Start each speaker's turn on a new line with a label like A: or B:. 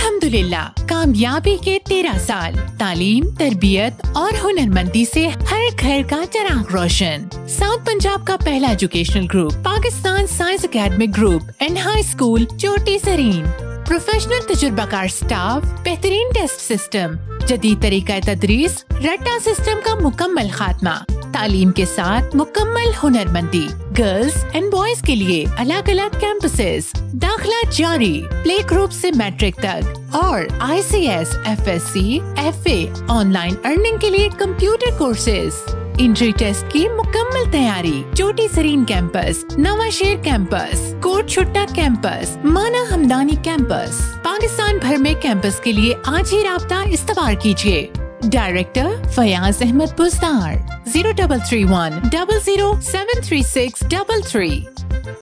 A: अल्हम्दुलिल्लाह, कामयाबी के 13 साल, तालीम, तरबियत और हुनरमंदी से हर घर का चिराग रोशन। साउथ पंजाब का पहला educational group, Pakistan science academic group and high school Choti Zareen. Professional तजुर्बाकार स्टाफ, बेहतरीन टेस्ट सिस्टम, जदीद तरीका तदरीस, रट्टा सिस्टम का मुकम्मल खात्मा, तालीम के साथ मुकम्मल हुनरमंदी। गर्ल्स एंड बॉयज के लिए अलग अलग कैंपसेस, दाखिला जारी, प्ले ग्रुप से मैट्रिक तक और ICS, FSC, FA, online earning के लिए कंप्यूटर कोर्सेज। इंट्री टेस्ट की मुकम्मल तैयारी। Choti Zareen campus, Nawashehr campus, Kot Chutta campus, Mana Hamdani campus. Pakistan भर में कैंपस के लिए आज ही राब्ता इस्तवार कीजिए। डायरेक्टर फयाज अहमद बुज़दार, 0331 00 73633।